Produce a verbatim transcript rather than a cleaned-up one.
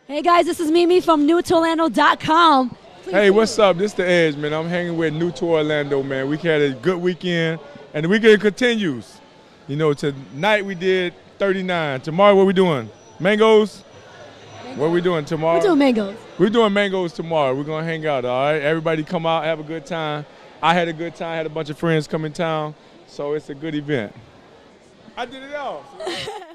Hey guys, this is Mimi from new to orlando dot com. Hey, what's up? This the Edge, man. I'm hanging with New to Orlando, man. We had a good weekend, and the weekend continues. You know, tonight we did thirty-nine. Tomorrow, what we doing? Mangoes? Mangoes. What we doing tomorrow? We're doing mangoes. We're doing mangoes tomorrow. We're going to hang out, all right? Everybody come out, have a good time. I had a good time. I had a bunch of friends come in town, so it's a good event. I did it all.